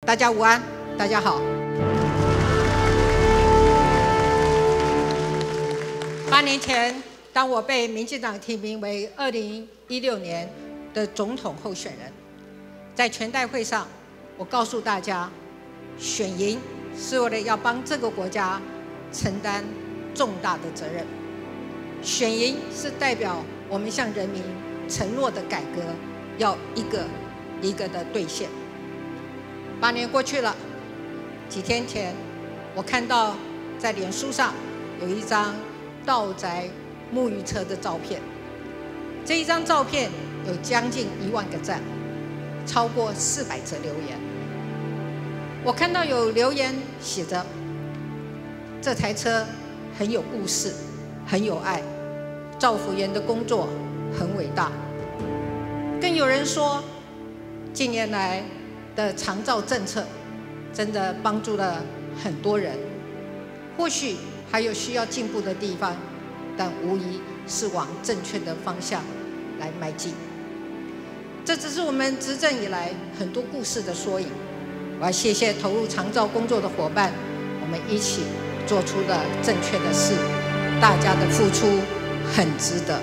大家午安，大家好。8年前，当我被民进党提名为2016年的总统候选人，在全代会上，我告诉大家，选赢是为了要帮这个国家承担重大的责任，选赢是代表我们向人民承诺的改革要一个一个的兑现。8年过去了，几天前，我看到在脸书上有一张到宅沐浴车的照片，这一张照片有将近1万个赞，超过400则留言。我看到有留言写着：“这台车很有故事，很有爱，照服员的工作很伟大。”更有人说，近年来的长照政策真的帮助了很多人，或许还有需要进步的地方，但无疑是往正确的方向来迈进。这只是我们执政以来很多故事的缩影。我要谢谢投入长照工作的伙伴，我们一起做出了正确的事，大家的付出很值得。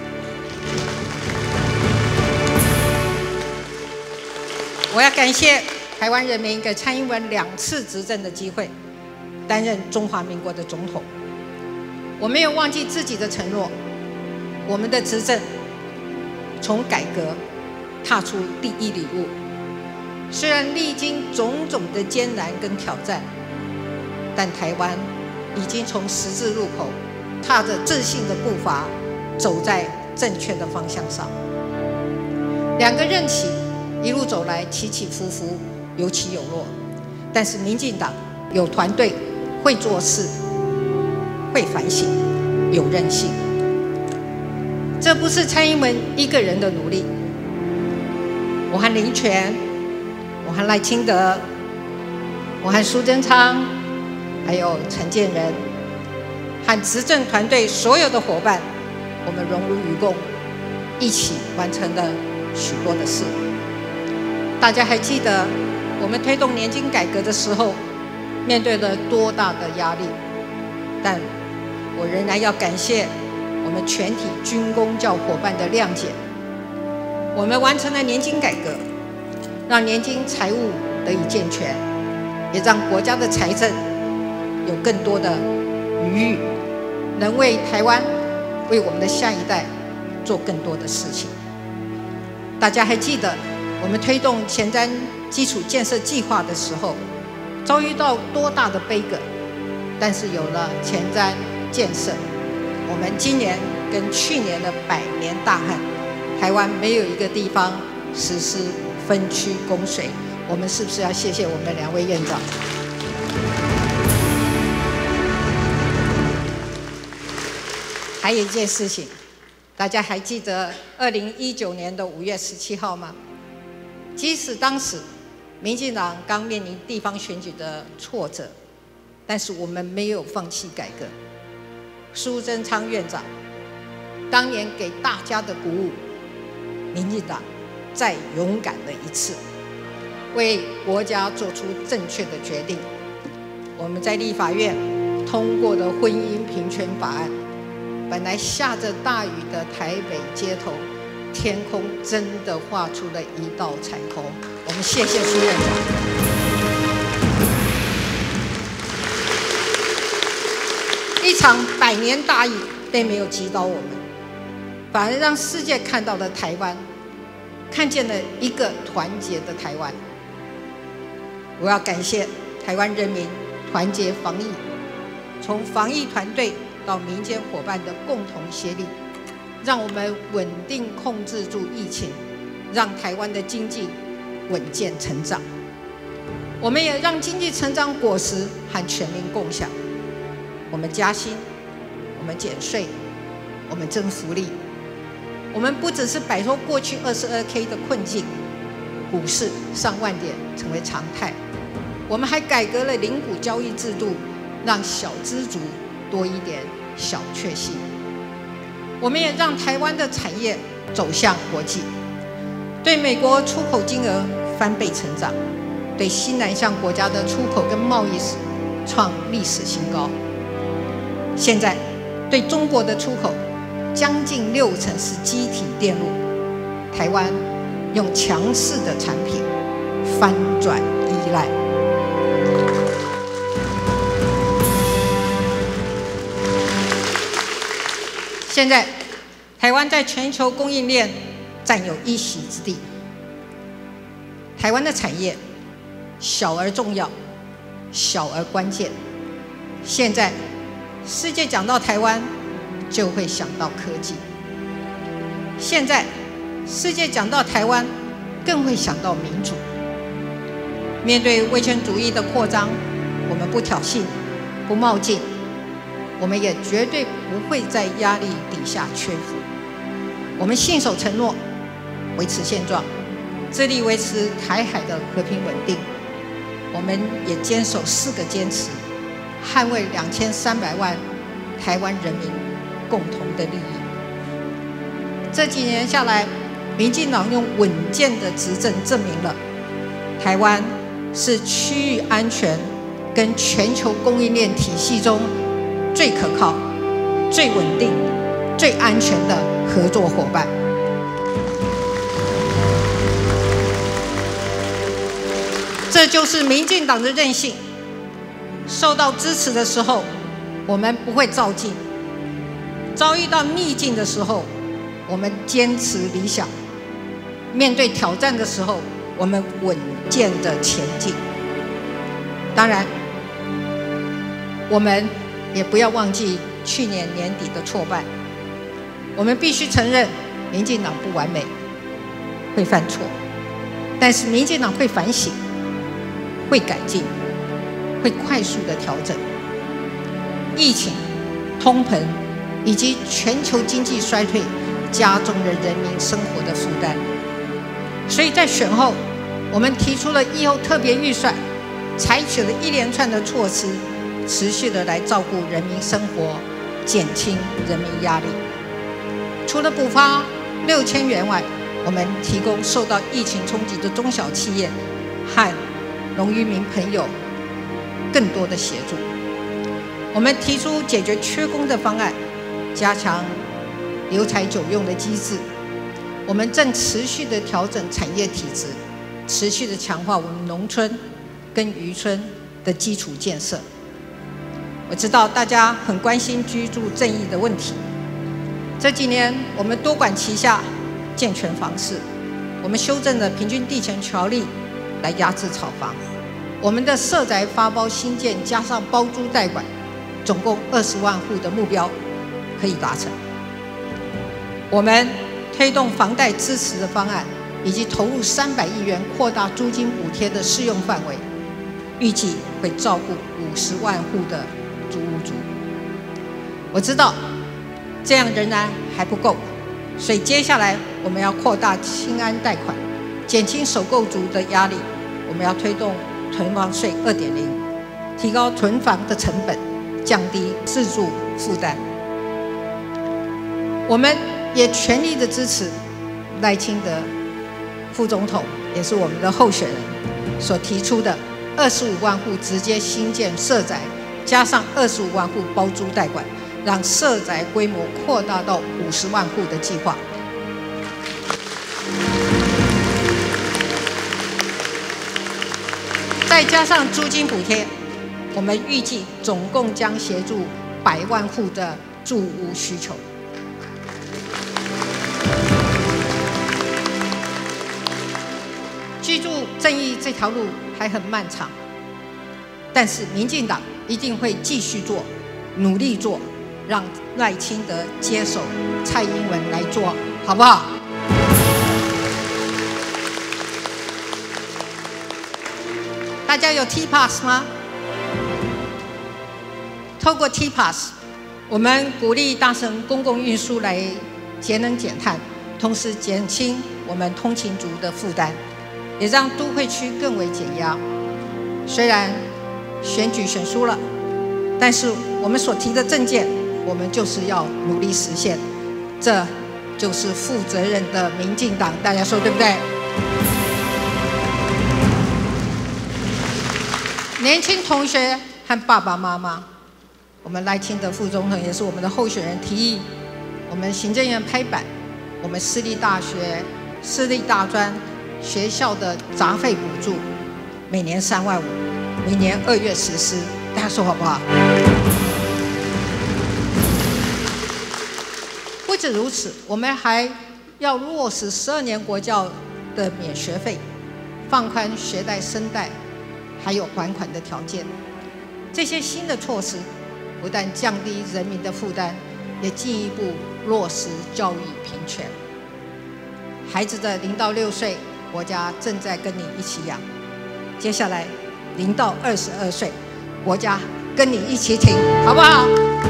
我要感谢台湾人民给蔡英文2次执政的机会，担任中华民国的总统。我没有忘记自己的承诺，我们的执政从改革踏出第一里路。虽然历经种种的艰难跟挑战，但台湾已经从十字路口踏着自信的步伐，走在正确的方向上。2个任期一路走来，起起伏伏，有起有落，但是民进党有团队，会做事，会反省，有韧性。这不是蔡英文一个人的努力，我和林全，我和赖清德，我和苏贞昌，还有陈建仁，和执政团队所有的伙伴，我们荣辱与共，一起完成了许多的事。大家还记得我们推动年金改革的时候，面对了多大的压力？但我仍然要感谢我们全体军公教伙伴的谅解。我们完成了年金改革，让年金财务得以健全，也让国家的财政有更多的余裕，能为台湾、为我们的下一代做更多的事情。大家还记得我们推动前瞻基础建设计划的时候，遭遇到多大的悲歌，但是有了前瞻建设，我们今年跟去年的100年大旱，台湾没有一个地方实施分区供水。我们是不是要谢谢我们2位院长？还有一件事情，大家还记得2019年的5月17号吗？即使当时民进党刚面临地方选举的挫折，但是我们没有放弃改革。苏贞昌院长当年给大家的鼓舞，民进党再勇敢了一次，为国家做出正确的决定。我们在立法院通过的婚姻平权法案，本来下着大雨的台北街头，天空真的画出了一道彩虹。我们谢谢苏院长。一场100年大疫并没有击倒我们，反而让世界看到了台湾，看见了一个团结的台湾。我要感谢台湾人民团结防疫，从防疫团队到民间伙伴的共同协力，让我们稳定控制住疫情，让台湾的经济稳健成长。我们也让经济成长果实和全民共享。我们加薪，我们减税，我们增福利。我们不只是摆脱过去22K 的困境，股市上万点成为常态。我们还改革了零股交易制度，让小资族多一点小确幸。我们也让台湾的产业走向国际，对美国出口金额翻倍成长， 对新南向国家的出口跟贸易创历史新高。现在对中国的出口将近60%是机体电路，台湾用强势的产品翻转依赖。现在台湾在全球供应链占有一席之地。台湾的产业小而重要，小而关键。现在世界讲到台湾，就会想到科技。现在世界讲到台湾，更会想到民主。面对威权主义的扩张，我们不挑衅，不冒进，我们也绝对不会在压力底下屈服。我们信守承诺，维持现状，致力维持台海的和平稳定。我们也坚守4个坚持，捍卫2300万台湾人民共同的利益。这几年下来，民进党用稳健的执政证明了台湾是区域安全跟全球供应链体系中最可靠、最稳定、最安全的合作伙伴。这就是民进党的韧性。受到支持的时候，我们不会躁进；遭遇到逆境的时候，我们坚持理想；面对挑战的时候，我们稳健地前进。当然，我们也不要忘记去年年底的挫败。我们必须承认，民进党不完美，会犯错，但是民进党会反省，会改进，会快速的调整。疫情、通膨以及全球经济衰退，加重了人民生活的负担。所以在选后，我们提出了疫后特别预算，采取了一连串的措施，持续的来照顾人民生活，减轻人民压力。除了补发6000元外，我们提供受到疫情冲击的中小企业和农渔民朋友更多的协助。我们提出解决缺工的方案，加强留才久用的机制。我们正持续的调整产业体制，持续的强化我们农村跟渔村的基础建设。我知道大家很关心居住正义的问题。这几年，我们多管齐下，健全房市。我们修正了平均地权条例，来压制炒房。我们的社宅发包新建加上包租代管，总共20万户的目标可以达成。我们推动房贷支持的方案，以及投入300亿元扩大租金补贴的适用范围，预计会照顾50万户的租屋族。我知道这样仍然还不够，所以接下来我们要扩大青安贷款，减轻首购族的压力。我们要推动囤房税2.0，提高囤房的成本，降低自住负担。我们也全力的支持赖清德副总统，也是我们的候选人所提出的25万户直接新建社宅，加上25万户包租代管，让社宅规模扩大到50万户的计划。再加上租金补贴，我们预计总共将协助100万户的住屋需求。居住正义这条路还很漫长，但是民进党一定会继续做，努力做，让赖清德接手，蔡英文来做，好不好？大家有 T-Pass 吗？透过 T-Pass， 我们鼓励大乘公共运输来节能减碳，同时减轻我们通勤族的负担，也让都会区更为减压。虽然选举选输了，但是我们所提的政见，我们就是要努力实现。这就是负责任的民进党，大家说对不对？ 年轻同学和爸爸妈妈，我们赖清德副总统也是我们的候选人，提议我们行政院拍板，我们私立大学、私立大专学校的杂费补助，每年3万5，明年2月实施，大家说好不好？不止如此，我们还要落实12年国教的免学费，放宽学贷、生贷，还有还款的条件。这些新的措施不但降低人民的负担，也进一步落实教育平权。孩子的0到6岁，国家正在跟你一起养；接下来0到22岁，国家跟你一起挺，好不好？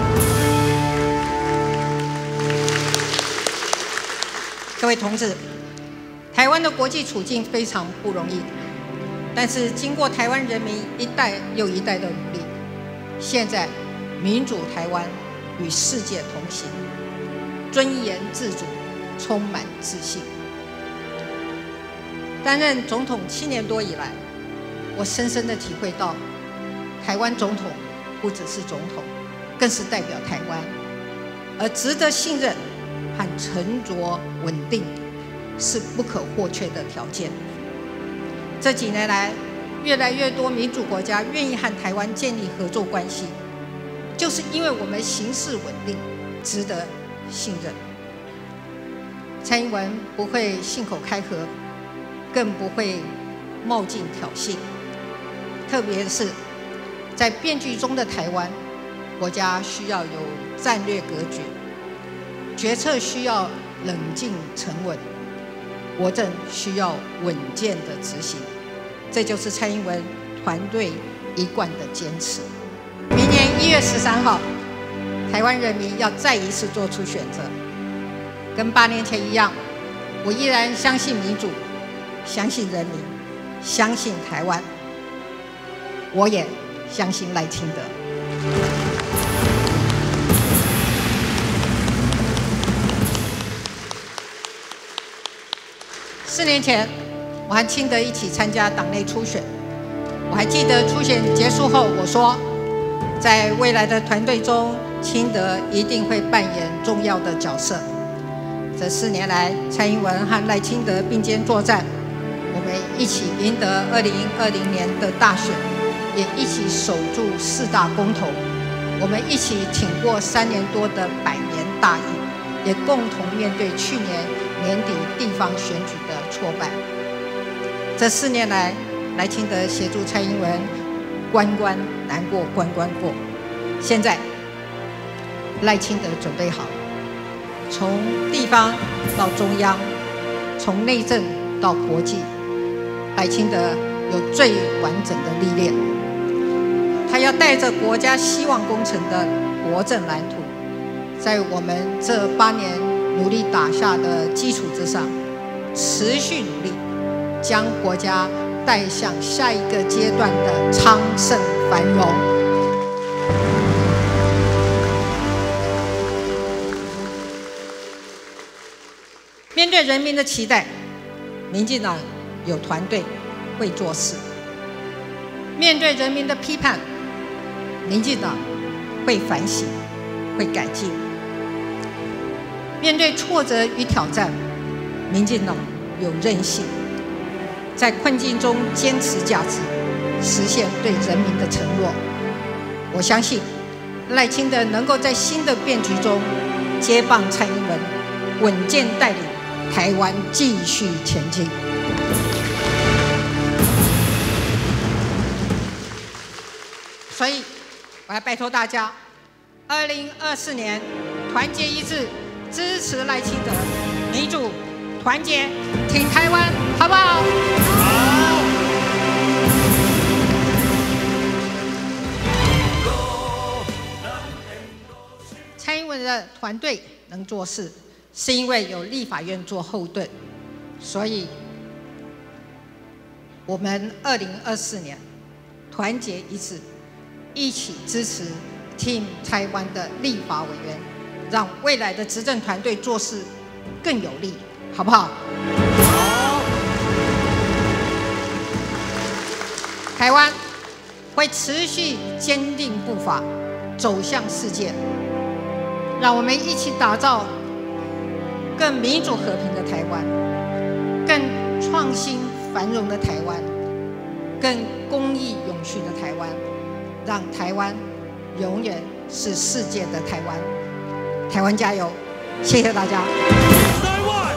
各位同志，台湾的国际处境非常不容易，但是经过台湾人民一代又一代的努力，现在民主台湾与世界同行，尊严自主，充满自信。担任总统7年多以来，我深深地体会到，台湾总统不只是总统，更是代表台湾，而值得信任和沉着稳定是不可或缺的条件。这几年来，越来越多民主国家愿意和台湾建立合作关系，就是因为我们行事稳定，值得信任。蔡英文不会信口开河，更不会冒进挑衅，特别是在变局中的台湾，国家需要有战略格局，决策需要冷静沉稳，国政需要稳健的执行，这就是蔡英文团队一贯的坚持。明年1月13号，台湾人民要再一次做出选择，跟8年前一样，我依然相信民主，相信人民，相信台湾，我也相信赖清德。4年前，我和清德一起参加党内初选。我还记得初选结束后，我说，在未来的团队中，清德一定会扮演重要的角色。这4年来，蔡英文和赖清德并肩作战，我们一起赢得2020年的大选，也一起守住4大公投，我们一起挺过3年多的百年大疫，也共同面对去年年底地方选举的挫败。这4年来，赖清德协助蔡英文关关难过关关过，现在赖清德准备好了，从地方到中央，从内政到国际，赖清德有最完整的历练。他要带着国家希望工程的国政蓝图，在我们这8年努力打下的基础之上，持续努力，将国家带向下一个阶段的昌盛繁荣。面对人民的期待，民进党有团队会做事；面对人民的批判，民进党会反省，会改进；面对挫折与挑战，民进党有韧性，在困境中坚持价值，实现对人民的承诺。我相信赖清德能够在新的变局中接棒蔡英文，稳健带领台湾继续前进。所以，我要拜托大家，2024年团结一致，支持赖清德，民主团结挺台湾，好不好？好。蔡英文的团队能做事，是因为有立法院做后盾，所以我们2024年团结一致，一起支持 Team 台湾的立法委员，让未来的执政团队做事更有力，好不好？好。台湾会持续坚定步伐，走向世界。让我们一起打造更民主和平的台湾，更创新繁荣的台湾，更公益永续的台湾，让台湾永远是世界的台湾。台湾加油！谢谢大家。 台湾。